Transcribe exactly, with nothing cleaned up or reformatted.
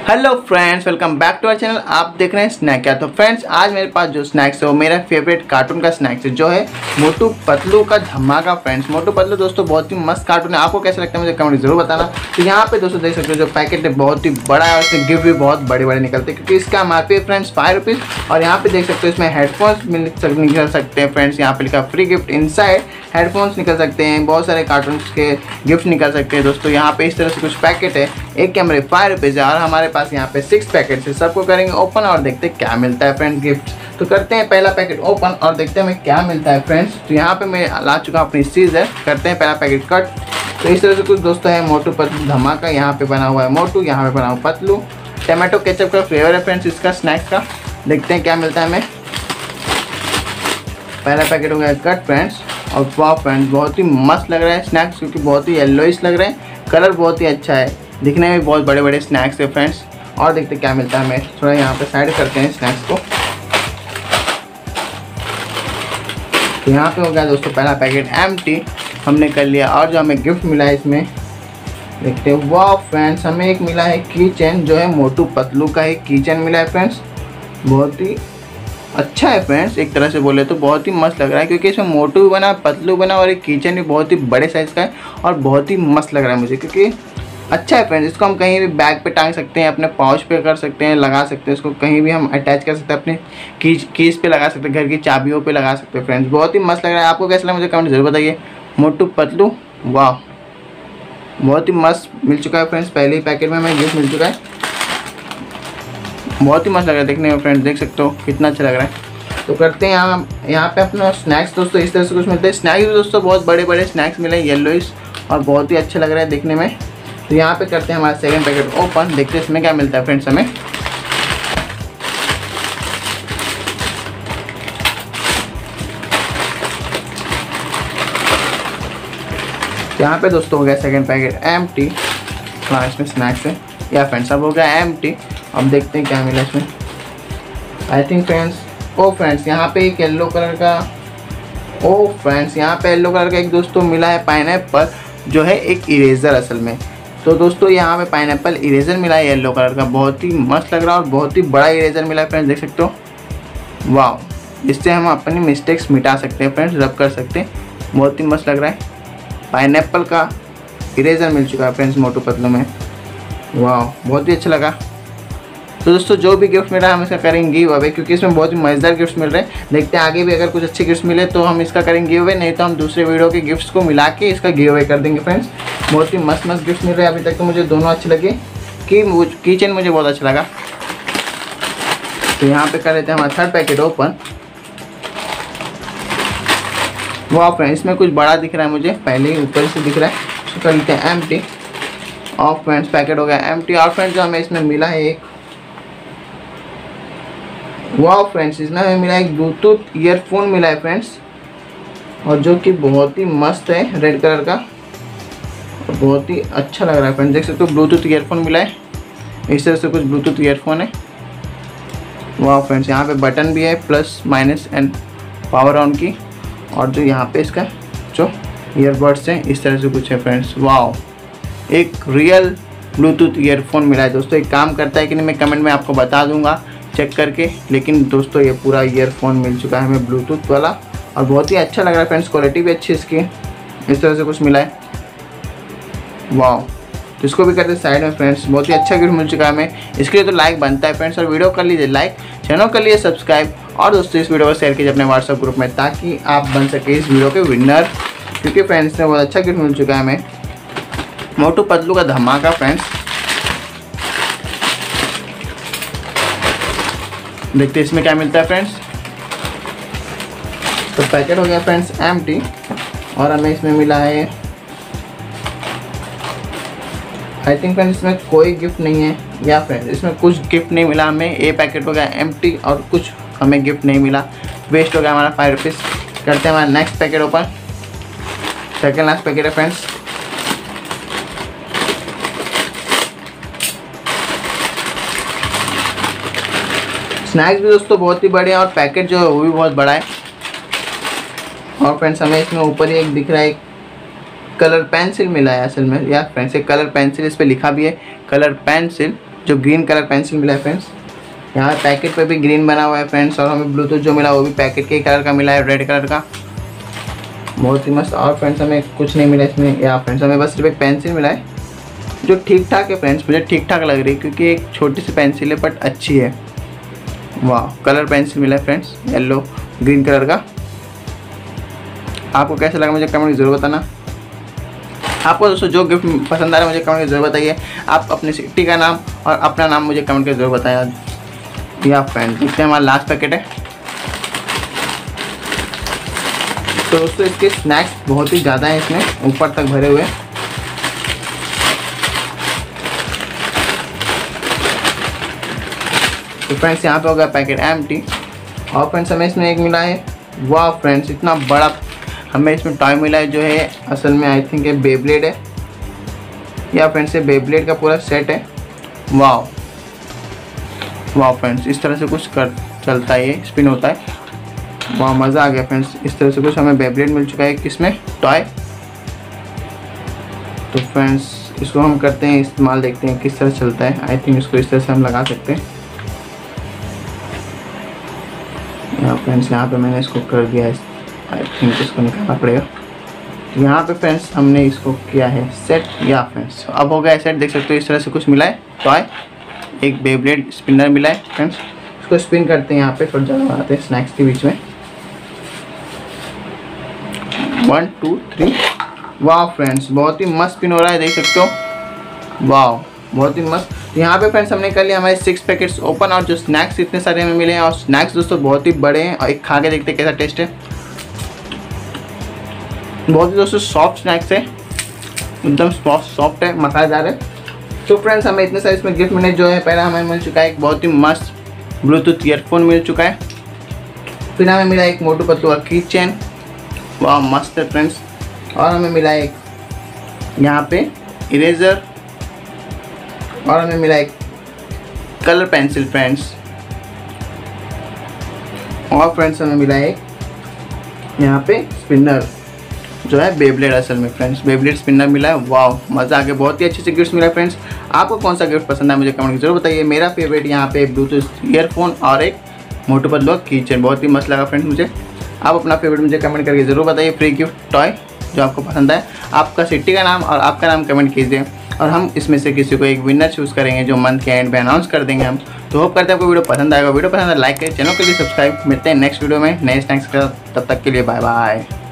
Hello friends, welcome back to our channel. आप देख रहे हैं स्नैक क्या। तो फ्रेंड्स, आज मेरे पास जो स्नैक्स है वो मेरा फेवरेट कार्टून का स्नैक्स है, जो है मोटू पतलू का धमाका। फ्रेंड्स, मोटू पतलू दोस्तों बहुत ही मस्त कार्टून है। आपको कैसा लगता है मुझे कमेंट जरूर बताना। तो यहाँ पे दोस्तों देख सकते हो जो पैकेट है बहुत ही बड़ा है और इसमें गिफ्ट भी बहुत बड़े बड़े निकलते हैं, क्योंकि इसका एम आर पी है फ्रेंड्स फाइव रुपीज़। और यहाँ पे देख सकते हो इसमें हेडफोन्स निकल सकते हैं फ्रेंड्स। यहाँ पे लिखा फ्री गिफ्ट इनसाइड, हेडफोन्स निकल सकते हैं, बहुत सारे कार्टून्स के गिफ्ट निकल सकते हैं दोस्तों। यहाँ पे इस तरह से कुछ पैकेट है, एक कैमरे फाइव रुपीज़ है और हमारे पास यहाँ पे सिक्स पैकेट है। सबको करेंगे ओपन और देखते हैं क्या मिलता है फ्रेंड्स गिफ्ट। तो करते हैं पहला पैकेट ओपन और देखते हैं हमें क्या मिलता है फ्रेंड्स। तो यहाँ पे मैं ला चुका हूँ अपनी सीजर, करते हैं पहला पैकेट कट। तो इस तरह से कुछ दोस्तों है मोटू पतलू धमाका। यहाँ पे बना हुआ है मोटू, यहाँ पे बना हुआ पतलू। टमाटो केचप का फ्लेवर है फ्रेंड्स इसका स्नैक्स का। देखते हैं क्या मिलता है हमें। पहला पैकेट हो गया कट फ्रेंड्स। और वाह फ्रेंड्स, बहुत ही मस्त लग रहा है स्नैक्स, क्योंकि बहुत ही येलोइश लग रहे हैं, कलर बहुत ही अच्छा है, दिखने में बहुत बड़े बड़े स्नैक्स है फ्रेंड्स। और देखते क्या मिलता है हमें। थोड़ा यहाँ पे साइड करते हैं स्नैक्स को। तो यहाँ पे हो गया दोस्तों पहला पैकेट एम्प्टी, हमने कर लिया। और जो हमें गिफ्ट मिला है इसमें देखते हैं। वाह फ्रेंड्स, हमें एक मिला है की चेन, जो है मोटू पतलू का एक की चेन मिला है फ्रेंड्स। बहुत ही अच्छा है फ्रेंड्स, एक तरह से बोले तो बहुत ही मस्त लग रहा है, क्योंकि इसमें मोटू भी बना, पतलू बना और एक किचन भी बहुत ही बड़े साइज़ का है और बहुत ही मस्त लग रहा है मुझे, क्योंकि अच्छा है फ्रेंड्स। इसको हम कहीं भी बैग पे टांग सकते हैं, अपने पाउच पे कर सकते हैं, लगा सकते हैं, इसको कहीं भी हम अटैच कर सकते हैं, अपने कीज कीज पे लगा सकते हैं, घर की चाबियों पे लगा सकते हैं फ्रेंड्स। बहुत ही मस्त लग रहा है। आपको कैसा लगा मुझे कमेंट जरूर बताइए। मोटू पतलू वाह, बहुत ही मस्त मिल चुका है फ्रेंड्स। पहले ही पैकेट में हमें गिफ्ट मिल चुका है, बहुत ही मस्त लग रहा है देखने में फ्रेंड्स। देख सकते हो कितना अच्छा लग रहा है। तो करते हैं यहाँ यहाँ पे अपना स्नैक्स दोस्तों। इस तरह से कुछ मिलते हैं स्नैक्स भी दोस्तों, बहुत बड़े बड़े स्नैक्स मिले हैं येलोइश और बहुत ही अच्छा लग रहा है देखने में। तो यहाँ पे करते हैं हमारा सेकंड पैकेट ओपन, देखते हैं इसमें क्या मिलता है फ्रेंड्स हमें। यहाँ पे दोस्तों हो गया सेकंड पैकेट एम्प्टी। हाँ, इसमें स्नैक्स है या फ्रेंड्स अब हो गया एम्प्टी। अब देखते हैं क्या मिला इसमें। I think friends, oh friends यहाँ पे एक येलो कलर का, ओ फ्रेंड्स यहाँ पे येलो कलर का एक दोस्तों मिला है पाइनएप्पल, जो है एक इरेजर असल में। तो दोस्तों यहाँ पे पाइनएप्पल इरेजर मिला है येलो कलर का, बहुत ही मस्त लग रहा है और बहुत ही बड़ा इरेजर मिला है फ्रेंड्स। देख सकते हो वाह, इससे हम अपनी मिस्टेक्स मिटा सकते हैं फ्रेंड्स, रब कर सकते हैं। बहुत ही मस्त लग रहा है। पाइनएप्पल का इरेजर मिल चुका है फ्रेंड्स मोटू पतलू में। वाह, बहुत ही अच्छा लगा। तो दोस्तों जो भी गिफ्ट मिला है हम इसका करेंगे गिव अवे, क्योंकि इसमें बहुत ही मज़ेदार गिफ्ट्स मिल रहे हैं। देखते हैं आगे भी अगर कुछ अच्छे गिफ्ट्स मिले तो हम इसका करेंगे गिव अवे, नहीं तो हम दूसरे वीडियो के गिफ्ट्स को मिला के इसका गिव अवे कर देंगे फ्रेंड्स। बहुत ही मस्त मस्त गिफ्ट्स मिल रहे हैं अभी तक, तो मुझे दोनों अच्छे लगे। कि किचन मुझे बहुत अच्छा लगा। तो यहाँ पे कर लेते हैं हमारा थर्ड पैकेट ओपन। वाह फ्रेंड्स, इसमें कुछ बड़ा दिख रहा है मुझे, पहले ही ऊपर से दिख रहा है। तो कर लेते हैं एम्प्टी। और फ्रेंड्स पैकेट हो गया एम्प्टी। और फ्रेंड्स जो हमें इसमें मिला है एक, वाह फ्रेंड्स, इसमें हमें मिला एक ब्लूटूथ ईयरफोन मिला है फ्रेंड्स, और जो कि बहुत ही मस्त है, रेड कलर का और बहुत ही अच्छा लग रहा है फ्रेंड्स। देख सकते हो ब्लूटूथ ईयरफोन मिला है, इस तरह से कुछ ब्लूटूथ ईयरफोन है। वाह फ्रेंड्स, यहाँ पे बटन भी है, plus minus and power on की। और जो यहाँ पे इसका जो ईयरबड्स हैं इस तरह से कुछ है फ्रेंड्स। वाह, एक रियल ब्लूटूथ ईयरफोन मिला है दोस्तों। एक काम करता है कि नहीं मैं कमेंट में आपको बता दूंगा चेक करके, लेकिन दोस्तों ये पूरा ईयरफोन मिल चुका है हमें ब्लूटूथ वाला और बहुत ही अच्छा लग रहा है फ्रेंड्स। क्वालिटी भी अच्छी इसकी, इस तरह से कुछ मिला है। वाह, तो इसको भी करते साइड में फ्रेंड्स। बहुत ही अच्छा गिफ्ट मिल चुका है हमें, इसके लिए तो लाइक बनता है फ्रेंड्स। और वीडियो कर लीजिए लाइक, चैनल कर लीजिए सब्सक्राइब, और दोस्तों इस वीडियो को शेयर कीजिए अपने व्हाट्सएप ग्रुप में, ताकि आप बन सके इस वीडियो के विनर, क्योंकि फ्रेंड्स ने बहुत अच्छा गिफ्ट मिल चुका है हमें मोटू पतलू का धमाका फ्रेंड्स। देखते हैं इसमें क्या मिलता है फ्रेंड्स। तो पैकेट हो गया फ्रेंड्स एम्प्टी और हमें इसमें मिला है, आई थिंक फ्रेंड्स इसमें कोई गिफ्ट नहीं है, या फ्रेंड्स इसमें कुछ गिफ्ट नहीं मिला हमें। ये पैकेट हो गया एम्प्टी और कुछ हमें गिफ्ट नहीं मिला, वेस्ट हो गया हमारा फाइव रुपीज़। करते हैं हमारा next packet open, second last packet है फ्रेंड्स। स्नैक्स भी दोस्तों बहुत ही बड़े हैं और पैकेट जो है वो भी बहुत बड़ा है। और फ्रेंड्स हमें इसमें ऊपर ही एक दिख रहा है, कलर पेंसिल मिला है असल में, या फ्रेंड्स एक कलर पेंसिल, इस पर लिखा भी है कलर पेंसिल। जो ग्रीन कलर पेंसिल मिला है फ्रेंड्स। यहाँ पैकेट पे भी ग्रीन बना हुआ है फ्रेंड्स, और हमें ब्लूटूथ जो मिला वो भी पैकेट के कलर का मिला है, रेड कलर का, बहुत ही मस्त। और फ्रेंड्स हमें कुछ नहीं मिला इसमें, या फ्रेंड्स हमें बस सिर्फ एक पेंसिल मिला है जो ठीक ठाक है फ्रेंड्स, मुझे ठीक ठाक लग रही है क्योंकि एक छोटी सी पेंसिल है बट अच्छी है। वाह, कलर पेंसिल मिला है फ्रेंड्स, येलो ग्रीन कलर का। आपको कैसा लगा मुझे कमेंट में ज़रूर बताना। आपको दोस्तों जो गिफ्ट पसंद आ रहा है मुझे कमेंट में ज़रूर बताइए। आप अपनी सिटी का नाम और अपना नाम मुझे कमेंट करके ज़रूर बताएं। या फ्रेंड्स देखते हैं हमारा लास्ट पैकेट है। तो दोस्तों इसके स्नैक्स बहुत ही ज़्यादा हैं, इसमें ऊपर तक भरे हुए। तो फ्रेंड्स यहाँ पे होगा पैकेट एम्प्टी। और फ्रेंड्स हमें इसमें एक मिला है, वाह फ्रेंड्स इतना बड़ा हमें इसमें टॉय मिला है जो है असल में आई थिंक ये बेब्लेड है, या फ्रेंड्स ये बेब्लेड का पूरा सेट है। वाह वाह फ्रेंड्स इस तरह से कुछ कर चलता है, ये स्पिन होता है। वाह मज़ा आ गया फ्रेंड्स, इस तरह से कुछ हमें बेब्लेड मिल चुका है किसमें, टॉय। तो फ्रेंड्स इसको हम करते हैं इस्तेमाल, देखते हैं किस तरह चलता है। आई थिंक इसको इस तरह से हम लगा सकते हैं। यहाँ फ्रेंड्स यहाँ पे मैंने इसको कर दिया है, आई थिंक इसको निकालना पड़ेगा। यहाँ पे फ्रेंड्स हमने इसको किया है सेट। या फ्रेंड्स अब हो गया सेट, देख सकते हो इस तरह से कुछ मिला है टॉय, एक बेब्लेड स्पिनर मिला है फ्रेंड्स। इसको स्पिन करते हैं, यहाँ पे थोड़ा ज़्यादा बनाते हैं स्नैक्स के बीच में। वन टू थ्री, वाह फ्रेंड्स बहुत ही मस्त स्पिन हो रहा है, देख सकते हो। वाह बहुत ही मस्त। यहाँ पे फ्रेंड्स हमने कर लिया हमारे सिक्स पैकेट्स ओपन, और जो स्नैक्स इतने सारे हमें मिले हैं, और स्नैक्स दोस्तों बहुत ही बड़े हैं, और एक खा के देखते हैं कैसा टेस्ट है। बहुत ही दोस्तों सॉफ्ट स्नैक्स है, एकदम सॉफ्ट है, मसालेदार है। तो फ्रेंड्स हमें इतने सारे इसमें गिफ्ट मिले, जो है पहला हमें मिल चुका है एक बहुत ही मस्त ब्लूटूथ ईयरफोन मिल चुका है। फिर हमें मिला एक मोटू पतलू का की चेन, वाह मस्त है फ्रेंड्स। और हमें मिला एक यहाँ पे इरेजर, और हमें मिला एक कलर पेंसिल फ्रेंड्स। और फ्रेंड्स हमें मिला एक यहाँ पे स्पिनर जो है बेब्लेड, असल में फ्रेंड्स बेब्लेड स्पिनर मिला है। वाह मज़ा आ गया, बहुत ही अच्छे से गिफ्ट मिला है फ्रेंड्स। आपको कौन सा गिफ्ट पसंद है मुझे कमेंट में जरूर बताइए। मेरा फेवरेट यहाँ पे ब्लूटूथ ईयरफोन और एक मोटू पतलू की चेन, बहुत ही मस्त लगा फ्रेंड्स मुझे। आप अपना फेवरेट मुझे कमेंट करके ज़रूर बताइए। फ्री गिफ्ट टॉय जो आपको पसंद है, आपका सिटी का नाम और आपका नाम कमेंट कीजिए, और हम इसमें से किसी को एक विनर चूज़ करेंगे जो मंथ के एंड में अनाउंस कर देंगे हम। तो होप करते हैं आपको वीडियो पसंद आएगा। वीडियो पसंद है लाइक करें, चैनल के लिए सब्सक्राइब। मिलते हैं नेक्स्ट वीडियो में नए स्नैक्स के साथ, तब तक के लिए बाय बाय।